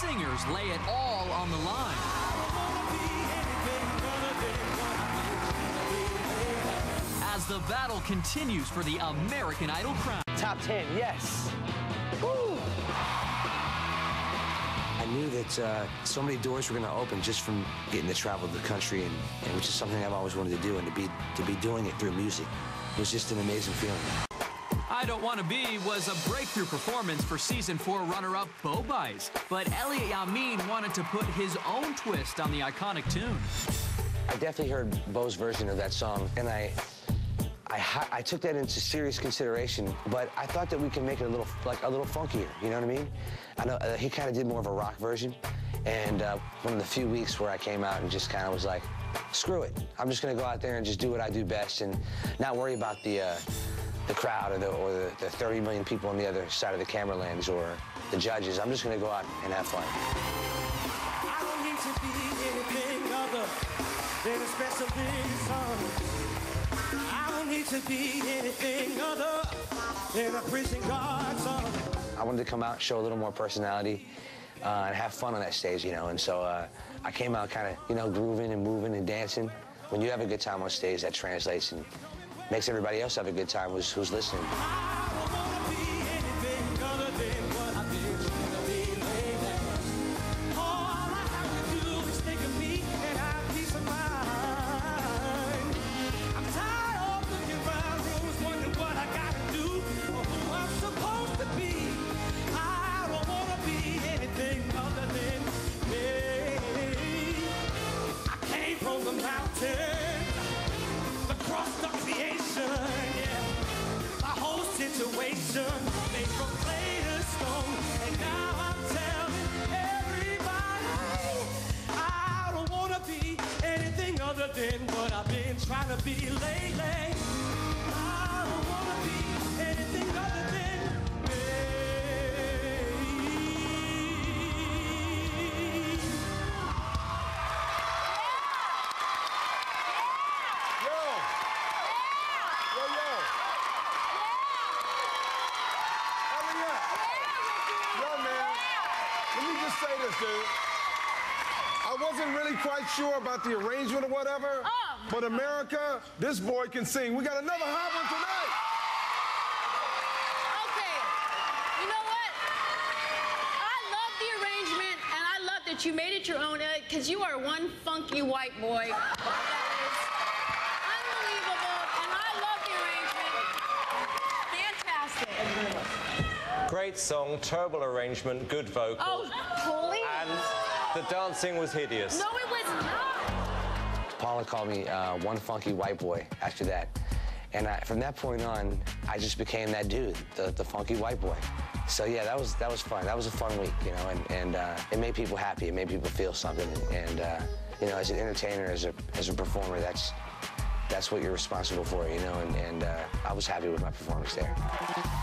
singers lay it all on the line. As the battle continues for the American Idol crown. Top 10, yes. Woo. I knew that so many doors were going to open just from getting to travel the country, and which is something I've always wanted to do, and to be doing it through music was just an amazing feeling. I Don't Want to Be was a breakthrough performance for Season 4 runner-up Bo Bice, but Elliott Yamin wanted to put his own twist on the iconic tune. I definitely heard Bo's version of that song, and I took that into serious consideration, but I thought that we can make it a little funkier, you know what I mean? I know he kind of did more of a rock version, and one of the few weeks where I came out and just kind of was like, screw it. I'm just gonna go out there and just do what I do best and not worry about the crowd or the 30 million people on the other side of the camera lens or the judges. I'm just gonna go out and have fun. I don't need to be anything other than a special song. I don't need to be anything other than a prison guard song. I wanted to come out and show a little more personality and have fun on that stage, you know, and so I came out kind of, you know, grooving and moving and dancing. When you have a good time on stage, that translates and makes everybody else have a good time who's listening. I don't wanna be anything other than what I've been trying to be lately. All I have to do is take a peek and have peace of mind. I'm tired of looking around rooms, wondering what I gotta do or who I'm supposed to be. I don't wanna be anything other than me. I came from the mountains across the creation, yeah. My whole situation made from clay to stone, and now I'm telling everybody I don't wanna be anything other than what I've been trying to be lately. I don't wanna be anything other than me. Say this, dude. I wasn't really quite sure about the arrangement or whatever, but America, this boy can sing. We got another hot one tonight. Okay, you know what? I love the arrangement, and I love that you made it your own, because you are one funky white boy. That is unbelievable, and I love the arrangement. Fantastic. Great song, terrible arrangement, good vocal. Oh, please. And the dancing was hideous. No, it was not. Paula called me one funky white boy after that. And from that point on, I just became that dude, the funky white boy. So yeah, that was fun. That was a fun week, you know, and it made people happy. It made people feel something. And you know, as an entertainer, as a performer, that's what you're responsible for, you know, and I was happy with my performance there.